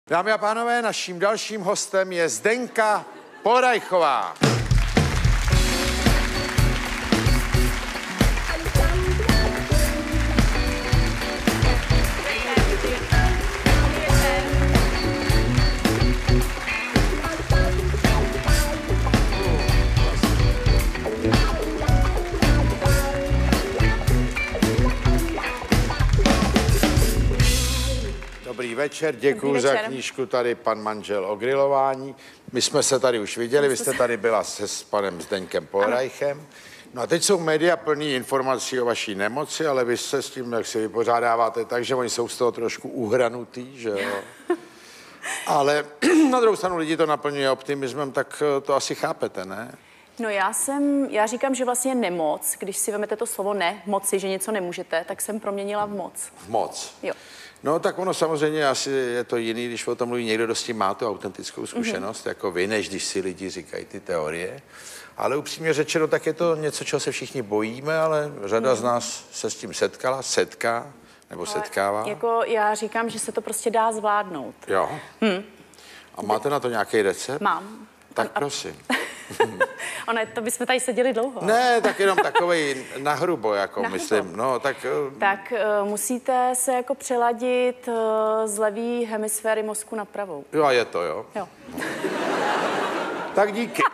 Dámy a pánové, naším dalším hostem je Zdenka Polrajchová. Dobrý večer, děkuji za knížku, tady pan manžel o grilování. My jsme se tady už viděli, vy jste tady byla s panem Zdeňkem Polrajchem. No a teď jsou média plný informací o vaší nemoci, ale vy se s tím, jak se vypořádáváte, takže oni jsou z toho trošku uhranutý, že jo? Ale na druhou stranu lidi to naplňuje optimismem, tak to asi chápete, ne? No já říkám, že vlastně nemoc, když si vezmete to slovo moci, že něco nemůžete, tak jsem proměnila v moc. V moc? Jo. No tak ono samozřejmě asi je to jiný, když o tom mluví někdo, kdo s tím má tu autentickou zkušenost, jako vy, než když si lidi říkají ty teorie. Ale upřímně řečeno, tak je to něco, čeho se všichni bojíme, ale řada z nás se s tím setká, nebo setkává. Jako já říkám, že se to prostě dá zvládnout. Jo. A máte na to nějaký recept? Mám. Tak prosím. To bychom tady seděli dlouho. Ne, tak jenom takovej nahrubo, jako myslím. No, tak musíte se jako přeladit z levý hemisféry mozku na pravou. Jo, a je to, jo? Jo. Tak díky.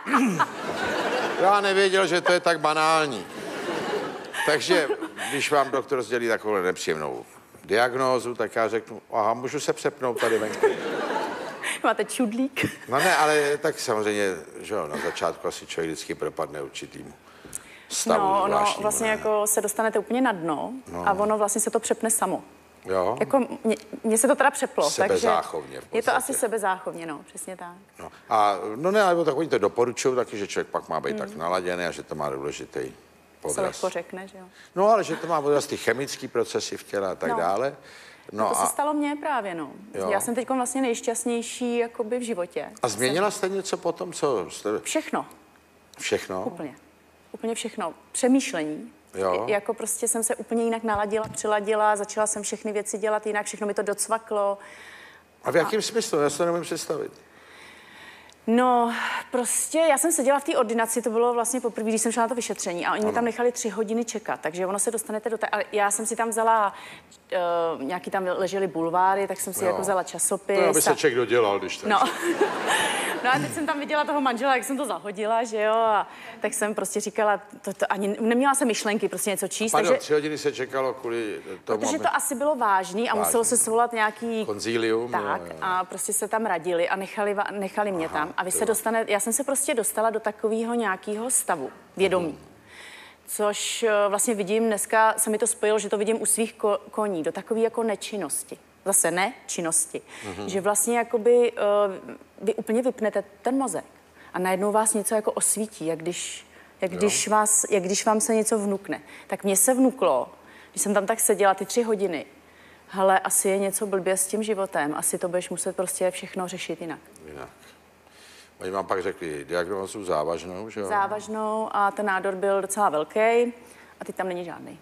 Já nevěděl, že to je tak banální. Takže, když vám doktor sdělí takovou nepříjemnou diagnózu, tak já řeknu, aha, můžu se přepnout tady venku. Máte čudlík? No ne, ale tak samozřejmě, že jo, na začátku asi člověk vždycky propadne určitýmu stavu zvláštnímu. Vlastně ne? jako se dostanete úplně na dno a ono vlastně se to přepne samo. Jo? Jako mně se to teda přeplo, sebezáchovně takže je to asi sebezáchovně, no, přesně tak. No, no ne, ale tak oni to doporučují taky, že člověk pak má být tak naladěný a že to má důležitý podraz. Se lehko řekne, že jo. No, ale že to má podraz ty chemické procesy v těle a tak dále. No to se stalo mně právě, no. Jo. Já jsem teď vlastně nejšťastnější jakoby v životě. A změnila jste něco potom, co jste... Všechno. Všechno? Úplně. Úplně všechno. Přemýšlení. Jo. Jako prostě jsem se úplně jinak naladila, přiladila, začala jsem všechny věci dělat jinak, všechno mi to docvaklo. A v jakém smyslu? Já se to nemůžu představit. No, prostě já jsem seděla v té ordinaci, to bylo vlastně poprvé, když jsem šla na to vyšetření a oni mi tam nechali 3 hodiny čekat, takže ono se dostanete do té... Ale já jsem si tam vzala, nějaký tam ležely bulváry, tak jsem si jako vzala časopis. To aby se člověk dodělal, když tak. No. No a teď jsem tam viděla toho manžela, jak jsem to zahodila, že jo, a tak jsem prostě říkala, to ani neměla jsem myšlenky prostě něco číst. Pardon, takže 3 hodiny se čekalo kvůli tomu, protože to asi bylo vážný a muselo se svolat nějaký... konzílium. Tak, jo. a prostě se tam radili a nechali mě tam. A vy se já jsem se prostě dostala do takového nějakého stavu vědomí. Což vlastně vidím, dneska se mi to spojilo, že to vidím u svých koní, do takové jako nečinnosti. Zase nečinnosti. Že vlastně jakoby vy úplně vypnete ten mozek a najednou vás něco jako osvítí, jak když vám se něco vnukne. Tak mně se vnuklo, když jsem tam tak seděla ty 3 hodiny, hele, asi je něco blbě s tím životem, asi to budeš muset prostě všechno řešit jinak. Oni vám pak řekli diagnózu závažnou, že jo? Závažnou a ten nádor byl docela velký a teď tam není žádný.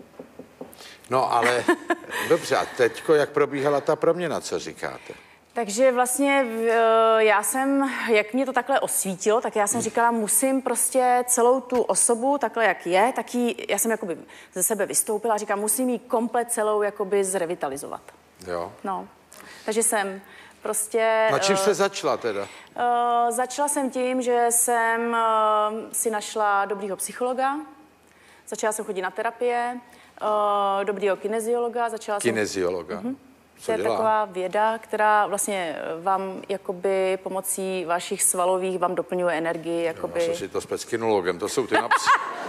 No ale dobře, a teďko jak probíhala ta proměna, co říkáte? Takže vlastně já jsem, jak mě to takhle osvítilo, tak já jsem říkala, musím prostě celou tu osobu, takhle jak je, já jsem jakoby ze sebe vystoupila a říkám, musím ji komplet celou jakoby zrevitalizovat. Jo. No, takže jsem prostě... Na čím jste začala teda? Začala jsem tím, že jsem si našla dobrýho psychologa, začala jsem chodit na terapie, dobrýho kineziologa, Kineziologa? To je taková věda, která vlastně vám jakoby pomocí vašich svalových vám doplňuje energii. Jakoby... Já jsem si to s kinologem, to jsou ty napsy.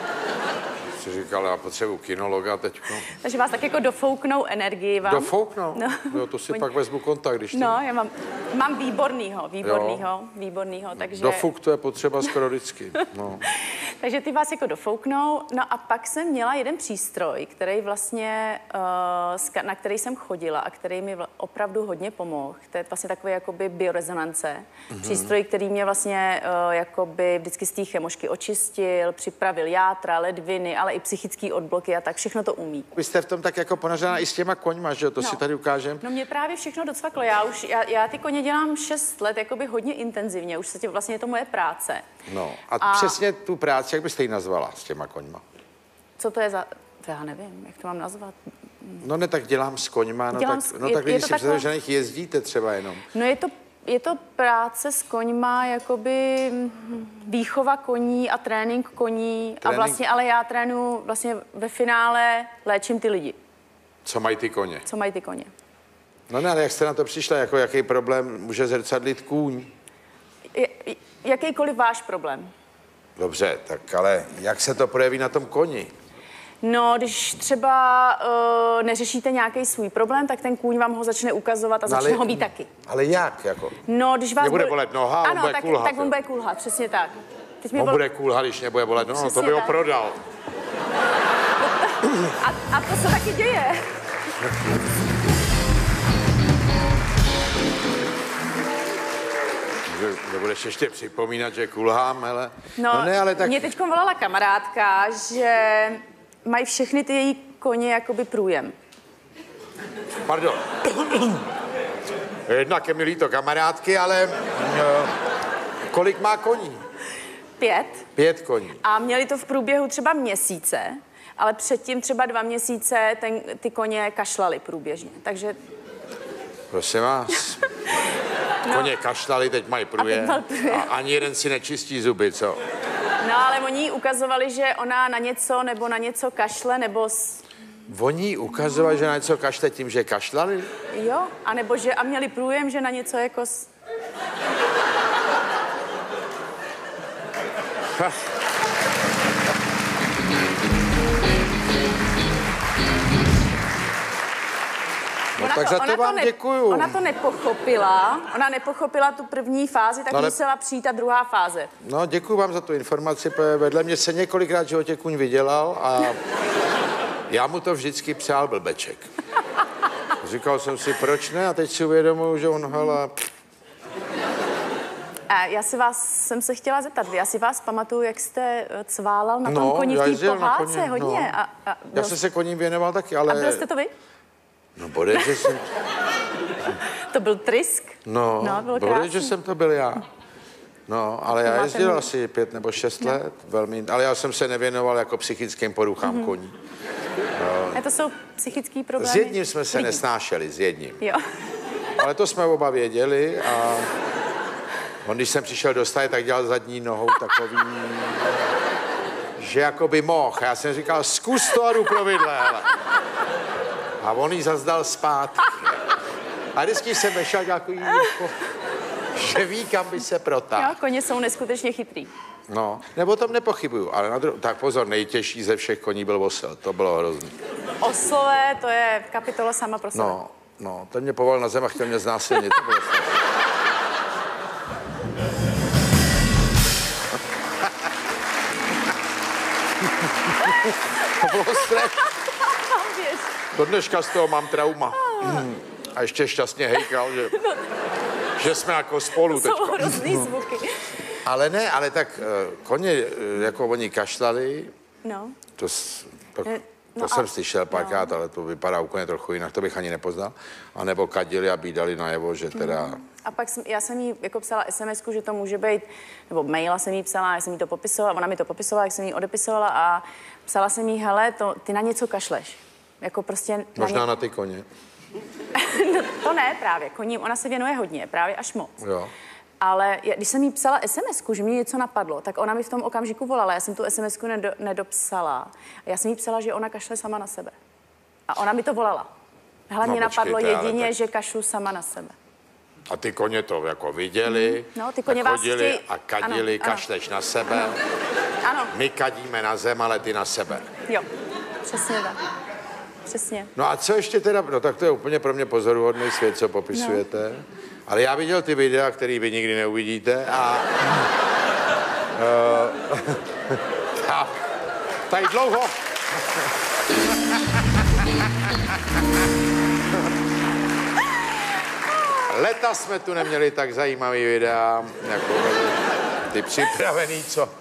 Si říkala, já potřebuji kinologa teďko. Takže vás tak jako dofouknou energii vám. Dofouknou? No. Jo, to si pak vezmu kontakt, když No, já mám výbornýho, takže... Dofouk to je potřeba skoro vždycky. No. Takže ty vás jako dofouknou, no a pak jsem měla jeden přístroj, který vlastně, na který jsem chodila a který mi opravdu hodně pomohl. To je vlastně takový jakoby biorezonance. Přístroj, který mě vlastně jakoby vždycky z té chemošky očistil, připravil játra, ledviny, ale dále i psychický odbloky a tak, všechno to umí. Vy jste v tom tak jako ponořená i s těma koňma, že jo? To si tady ukážem. No mě právě všechno docvaklo. Já ty koně dělám 6 let, jakoby hodně intenzivně, už vlastně je to moje práce. No a přesně tu práci, jak byste ji nazvala s těma koňma? Co to je za... To já nevím, jak to mám nazvat. No ne, tak dělám s koňma, tak lidi si představují, že na nich jezdíte třeba jenom. No je to práce s koňma, jakoby výchova koní a trénink koní. A vlastně, ale já trénuji vlastně ve finále, léčím ty lidi. Co mají ty koně? Co mají ty koně. No ne, ale jak jste na to přišla, jako jaký problém může zrcadlit kůň? Jakýkoliv váš problém. Dobře, tak ale jak se to projeví na tom koni? No, když třeba neřešíte nějaký svůj problém, tak ten kůň vám ho začne ukazovat a začne ho být taky. Ale jak? Jako? No, když vás nebude bolet noha, ano, on bude kulhat. Tak on bude kulhat, přesně tak. On bude kulhat, když nebude bolet noha, no, to by ho prodal. A to se taky děje. Nebudeš ještě připomínat, že kulhám, hele. No ne, ale tak... Mě teď volala kamarádka, že mají všechny ty její koně jakoby průjem. Pardon. Jednak je mi líto kamarádky, ale kolik má koní? 5. 5 koní. A měli to v průběhu třeba měsíce, ale předtím třeba 2 měsíce ty koně kašlali průběžně, takže... Prosím vás. Koně kašlali, teď mají průjem. A ani jeden si nečistí zuby, co? No, ale oni ukazovali, že ona na něco nebo na něco kašle, nebo... Oni ukazovali, že na něco kašle tím, že kašlali? Jo, anebo že a měli průjem, že na něco jako... No, tak za to vám děkuju. Ona to nepochopila, tu první fázi, tak musela přijít ta druhá fáze. No, děkuju vám za tu informaci, protože vedle mě se několikrát v životě kůň vydělal a já mu to vždycky přál blbeček. Říkal jsem si, proč ne, a teď si uvědomuju, že on, hele... Jsem se chtěla zeptat, já si vás pamatuju, jak jste cválal na tom koni v té pohádce hodně. No. Já jsem se koním věnoval taky, ale... A byl jste to vy? No, bude, že jsem... To byl Trysk? No, bude, že jsem to byl já. No, ale já jezdil asi 5 nebo 6 let, velmi, ale já jsem se nevěnoval jako psychickým poruchám koní. A to jsou psychické problémy? S jedním jsme se nesnášeli, s jedním. Jo. Ale to jsme oba věděli a on, když jsem přišel do stáje, tak dělal zadní nohou takový, že jako by mohl. Já jsem říkal, zkus to a jdu pro vidle, hele. A on jí zazdal zpátky. A vždycky jsem vešel takový, jako, že ví, kam by se protáhl. Jo, koně jsou neskutečně chytrý. No, nebo o tom nepochybuju, ale tak pozor, nejtěžší ze všech koní byl osel, to bylo hrozný. Oslové, to je kapitola sama pro sebe. No, ten mě povolil na zem a chtěl mě znásilnit, to bylo to bylo strašné. Do dneška z toho mám trauma. A ještě šťastně hejkal, že jsme jako spolu teď. To jsou hrozný zvuky. Ale ne, ale tak koně, jako oni kašlali, to jsem slyšel párkrát, ale to vypadá úplně trochu jinak, to bych ani nepoznal. A nebo kadili a bídali najevo, že teda... A pak já jsem jí jako psala SMS-ku, že to může být, nebo maila jsem jí psala, já jsem jí to popisovala, ona mi to popisovala, jak jsem jí odepisovala a psala jsem jí, hele, ty na něco kašleš. Jako prostě... Možná na ty koně. No, to ne právě, koním, ona se věnuje hodně, právě až moc. Jo. Ale když jsem jí psala SMS-ku, že mě něco napadlo, tak ona mi v tom okamžiku volala. Já jsem tu SMS-ku nedopsala. Já jsem jí psala, že ona kašle sama na sebe. A ona mi to volala. Hlavně napadlo jedině, tak... že kašlu sama na sebe. A ty koně to jako viděli, no, ty koně chodili a kadili, ano, kašleš na sebe. Ano. My kadíme na zem, ale ty na sebe. Jo, přesně tak. Přesně. No a co ještě teda, no tak to je úplně pro mě pozoruhodný svět, co popisujete. No. Ale já viděl ty videa, které vy nikdy neuvidíte a... tady dlouho. Leta jsme tu neměli tak zajímavý videa, jako ty připravený, co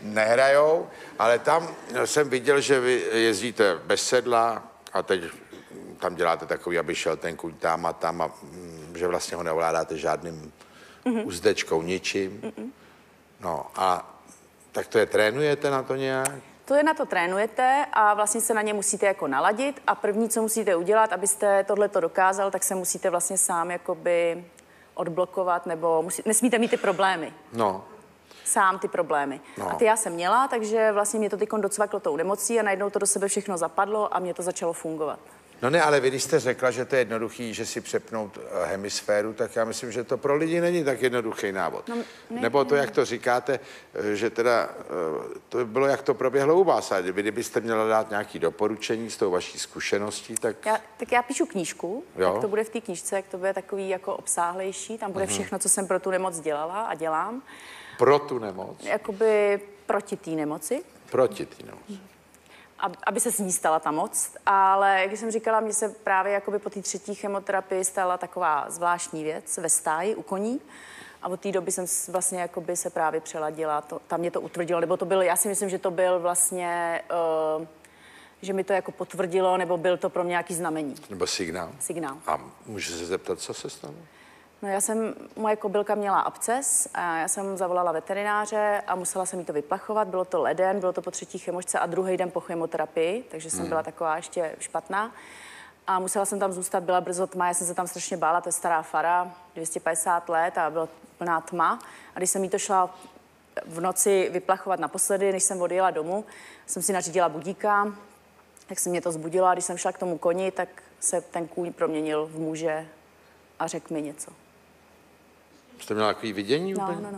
nehrajou, ale tam jsem viděl, že vy jezdíte bez sedla a teď tam děláte takový, aby šel ten kuň tam a že vlastně ho neovládáte žádným uzdečkou, ničím. No a tak to je trénujete na to nějak? To je na to trénujete a vlastně se na ně musíte jako naladit a první, co musíte udělat, abyste tohleto dokázal, tak se musíte vlastně sám jakoby odblokovat nebo nesmíte mít ty problémy. No. Sám ty problémy. No. A ty já jsem měla, takže vlastně mě to teď docvaklo tou nemocí a najednou to do sebe všechno zapadlo a mě to začalo fungovat. No ne, ale vy když jste řekla, že to je jednoduchý, že si přepnout hemisféru, tak já myslím, že to pro lidi není tak jednoduchý návod. No, nebo to, jak to říkáte, že teda to bylo, jak to proběhlo u vás. A kdybyste měla dát nějaké doporučení s tou vaší zkušeností, tak... Já píšu knížku, tak to bude v té knížce, jak to bude takový jako obsáhlejší. Tam bude všechno, co jsem pro tu nemoc dělala a dělám. Pro tu nemoc? Jakoby proti té nemoci. Proti té nemoci. Aby se s ní stala ta moc, ale jak jsem říkala, mně se právě jakoby po té 3. chemoterapii stala taková zvláštní věc ve stáji u koní a od té doby jsem vlastně jakoby se právě přeladila, tam mě to utvrdilo, nebo to byl, já si myslím, že to byl vlastně, že mi to jako potvrdilo, nebo byl to pro mě nějaký znamení. Nebo signál. Signál. A můžu se zeptat, co se stalo? No moje kobylka měla absces a já jsem zavolala veterináře a musela jsem jí to vyplachovat. Bylo to leden, bylo to po 3. chemočce a druhý den po chemoterapii, takže jsem byla taková ještě špatná. A musela jsem tam zůstat, byla brzo tma, já jsem se tam strašně bála, to je stará fara, 250 let a byla plná tma. A když jsem jí to šla v noci vyplachovat naposledy, než jsem odjela domů, jsem si nařídila budíka, tak se mě to zbudilo a když jsem šla k tomu koni, tak se ten kůň proměnil v muže a řekl mi něco. Jste měla takový vidění úplně? No.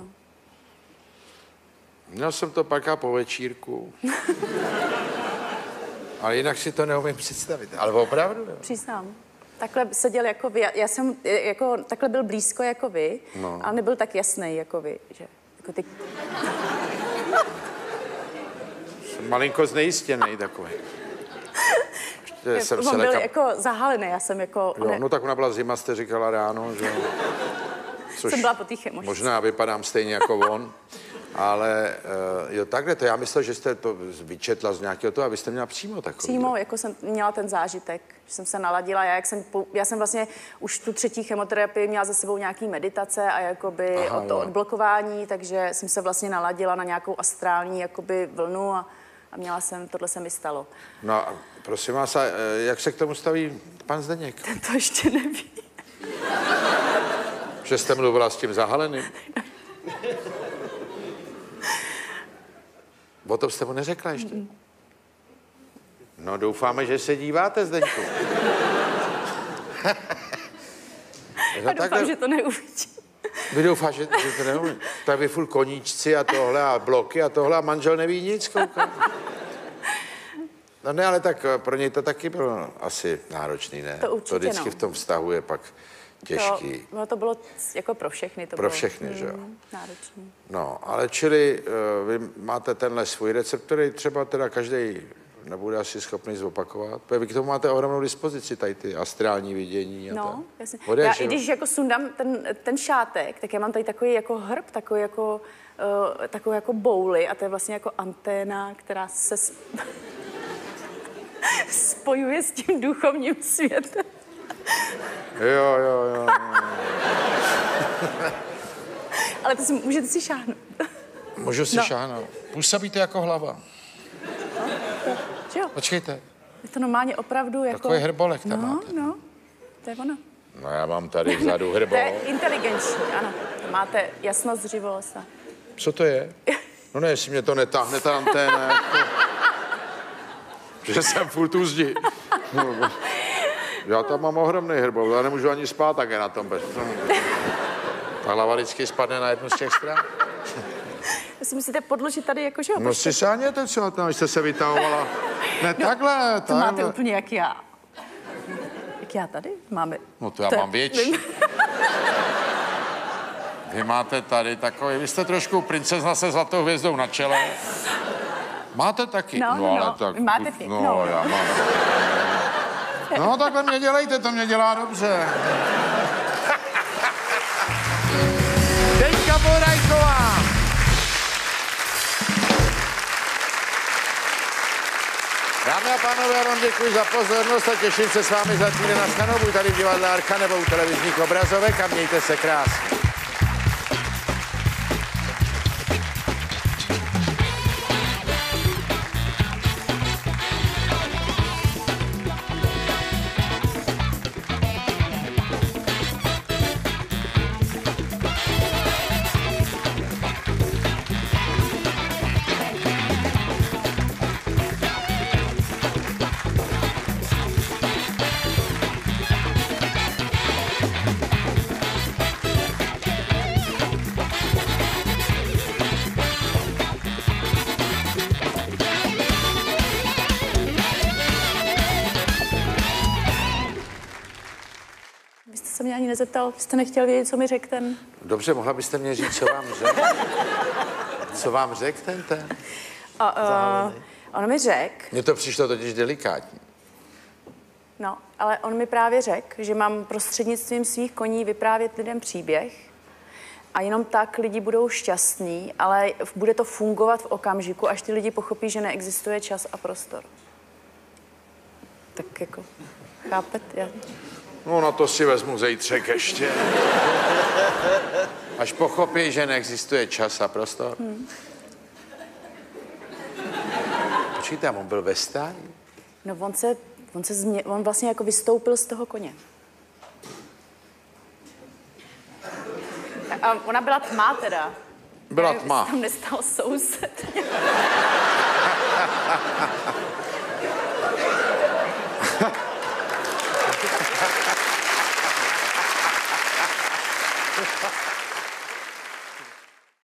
Měl jsem to pak po večírku. Ale jinak si to neumím představit. Ale opravdu, jo? Přísám. Takhle seděl jako vy. Já jsem jako, takhle byl blízko jako vy, ale nebyl tak jasný jako vy. Že, jako ty... Jsem malinko znejistěnej takový. On byl jako zahalený, já jsem jako... Jo, no tak ona byla zima, jste říkala ráno, že... Což jsem byla po té chemošce. Možná vypadám stejně jako on, ale jo, takhle to já myslel, že jste to vyčetla z nějakého toho, abyste měla přímo takový. Přímo, jako jsem měla ten zážitek, že jsem se naladila. Já jsem vlastně už tu 3. chemoterapii měla za sebou nějaký meditace a jakoby odblokování, takže jsem se vlastně naladila na nějakou astrální jakoby vlnu a měla jsem, tohle se mi stalo. No, prosím vás, a jak se k tomu staví pan Zdeněk? Ten to ještě neví. Že jste mluvila s tím zahaleným? O tom jste mu neřekla ještě? No, doufáme, že se díváte, Zdeňku. A doufám, že to neuvidí. Vy doufáte, že to neuvidí? Tak vy furt koníčci a tohle a bloky a tohle a manžel neví nic, koukám. No ne, ale tak pro něj to taky bylo asi náročný, ne? To určitě, to vždycky v tom vztahu je pak těžký. To bylo jako pro všechny. To pro všechny, že jo? Náročný. No, ale čili vy máte tenhle svůj recept, který třeba teda každý nebude asi schopný zopakovat. Vy k tomu máte ohromnou dispozici, tady ty astrální vidění. No, jasně. Já i když jako sundám ten šátek, tak já mám tady takový jako hrb, takový jako bouly a to je vlastně jako anténa, která se spojuje s tím duchovním světem. Jo. Ale to můžete si šáhnout. Můžu si šáhnout. Působíte jako hlava. Jo. Počkejte. Je to normálně opravdu jako... Takový hrbolek tam máte. No, to je ono. No já mám tady vzadu hrbol. To je inteligenční, ano. Máte jasnost, zřivost. Co to je? No ne, jestli mě to netáhne ta anténa, jako... že jsem furt u zdi. Já tam mám ohromný hrbol, já nemůžu ani spát, tak je na tom bez. Ta hlava vždycky spadne na jednu z těch stran. Vy si musíte podložit tady jako, že jo? No si sáhněte třeba tam, jste se vytahovala. Ne, takhle. To máte úplně jak já. Jak já tady? Máme... No to já mám větší. Vy máte tady takový, vy jste trošku princezna se zlatou hvězdou na čele. Máte taky? No, ale tak... Máte ty. No, já mám. No, takhle mě dělejte, to mě dělá dobře. Zdeňka Polorajchová. pánové, já vám děkuji za pozornost a těším se s vámi za týden na shledanou, buď tady v divadle Arka nebo u televizních obrazovek a mějte se krásně. Se mě ani nezeptal, jste nechtěl vědět, co mi řekl ten? Dobře, mohla byste mě říct, co vám řekl? Co vám řekl ten? On mi řekl... Mně to přišlo totiž delikátní. No, ale on mi právě řekl, že mám prostřednictvím svých koní vyprávět lidem příběh a jenom tak lidi budou šťastní, ale bude to fungovat v okamžiku, až ty lidi pochopí, že neexistuje čas a prostor. Tak jako, chápete? No, na to si vezmu zítřek ještě. Až pochopí, že neexistuje čas a prostor. Počkejte, on byl ve stáji? No, on vlastně jako vystoupil z toho koně. A ona byla tma teda. Byla tma. Tam nestal soused.